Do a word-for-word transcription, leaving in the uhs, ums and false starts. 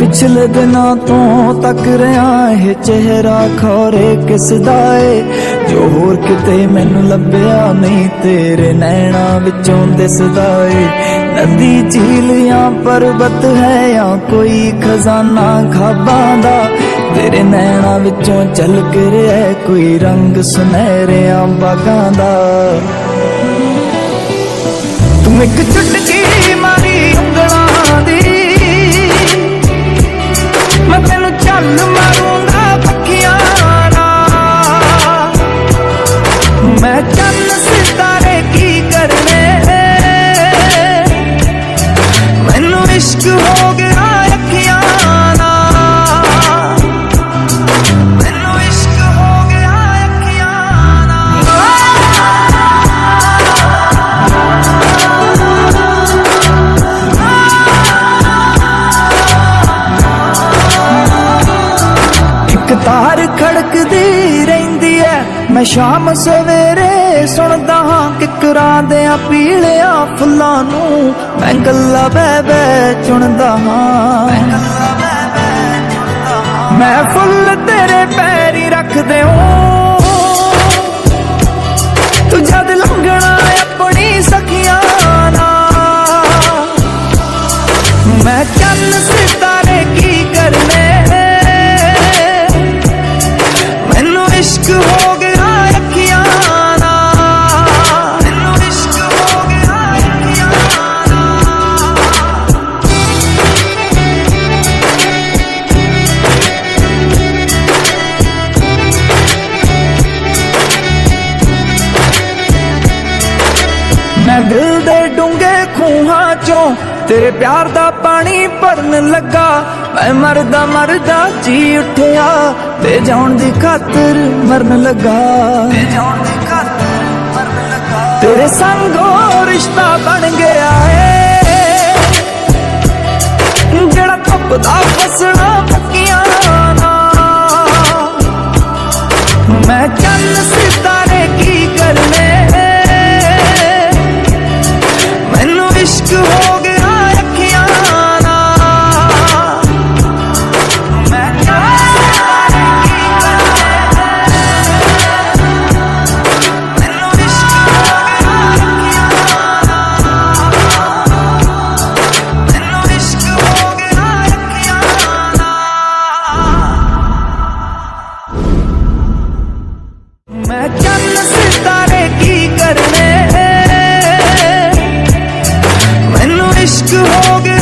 पिछले दिनों तो तक रहा है चेहरा खौरे किस दा ए जो होर किते मैनू लभ्या नहीं तेरे नैना विचों दिसदा ए। नदी झील या पर्वत है या कोई खजाना खाबां दा तेरे नैना विचों झलक रहा है कोई रंग सुनहरिया बागां दा। तू एक चुटकी मारी उंगलां दी मैं तेनू चल मारूंगा पखियां नाल। मैं चंद सितारे की करने मैनू इश्क हो गया अखियां नाल। मैनू इश्क हो गया अखियां तार खड़कदी रहिंदी है मैं शाम सवेरे सुनदा हां किकरां देयां पीलिया फुल्लां नू मैं गल्ला बह बह चुनदा हां। मैं फुल तेरे पैरी रख देऊं तू जद लंघना अपनी सखियां नाल। मैं चंद सितारे की करने इश्क हो गया अखियां नाल। मैनू इश्क हो गया अखियां नाल। मैं दिल दे डूंगे खूहां चों तेरे प्यार दा पानी भरन लगा मैं मरदा मरदा जी उठिया ते जान दी खातर मरन लगा। तेरे संगो रिश्ता बन गया है जेड़ा थपदा फसना पक्कियां नाल। मैं चंद सितारे की करने मैनू इश्क हो गया इश्क हो गया।